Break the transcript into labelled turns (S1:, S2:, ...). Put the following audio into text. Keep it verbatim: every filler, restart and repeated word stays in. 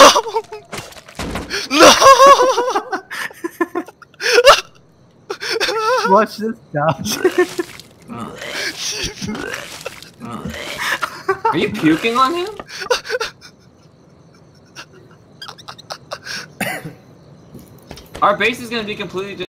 S1: No!
S2: Watch this, Josh.
S3: Are you puking on him? Our base is gonna be completely